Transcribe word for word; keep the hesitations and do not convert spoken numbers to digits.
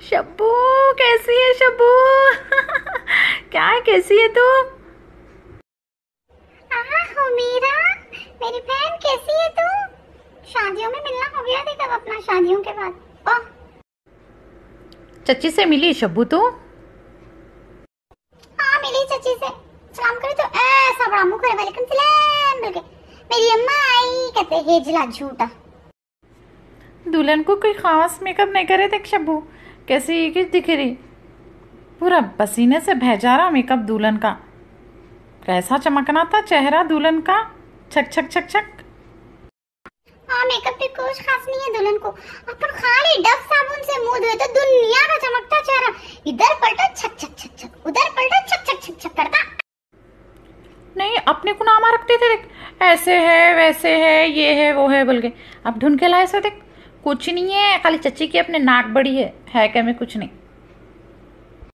शब्बू कैसी है शब्बू? क्या है, कैसी है तू? हो मेरा मेरी बहन कैसी है तू? शादियों में मिलना हो गया थी कब अपना, शादियों के बाद? ओह चच्ची से मिली शब्बू तू? हाँ मिली चची से। सलाम करे तो ऐसा बड़ा मुंह करे, वालेकुम सलाम बोल के मेरी अम्मा आई कहते हेजला झूठा। दुल्हन को कोई खास मेकअप नहीं करे देख शब्बू, कैसी की दिख रही, पूरा पसीने से भह रहा मेकअप दुल्हन का। कैसा चमकना था चेहरा दुल्हन का, छक छक छक छक। हाँ मेकअप भी कुछ खास नहीं है दुल्हन को, अपन खाली डव साबुन से मुंह धोए तो दुनिया का चमकता चेहरा इधर पलटा छक छक छक छक, उधर पलटा छक छक छक छक करता। नहीं अपने को नामा रखते थे देख, ऐसे है वैसे है ये है वो है बोल के। अब ढूंढ के लाए से देख, कुछ नहीं है, खाली चच्ची की अपने नाक बड़ी है, है क्या में कुछ नहीं।